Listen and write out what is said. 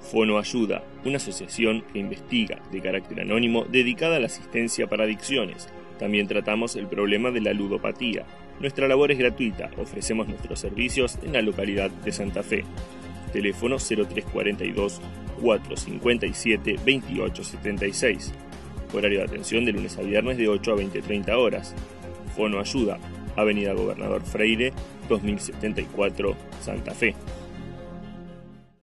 Fono Ayuda, una asociación que investiga de carácter anónimo dedicada a la asistencia para adicciones. También tratamos el problema de la ludopatía. Nuestra labor es gratuita, ofrecemos nuestros servicios en la localidad de Santa Fe. Teléfono 0342 457 2876. Horario de atención de lunes a viernes de 8 a 20:30 horas. Fono Ayuda, Avenida Gobernador Freire, 2074, Santa Fe.